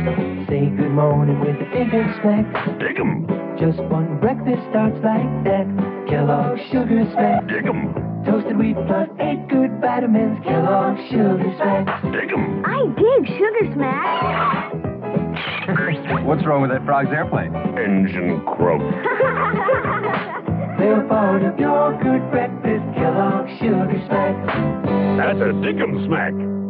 Say good morning with a dig and smack. Dig 'em. Just one breakfast starts like that. Kellogg Sugar Smack. Dig 'em. Toasted wheat plus 8 good vitamins. Kellogg Sugar Smack. Dig 'em. I dig Sugar Smack. What's wrong with that frog's airplane? Engine croak. They're part of your good breakfast. Kellogg Sugar Smack. That's a Dig 'em smack.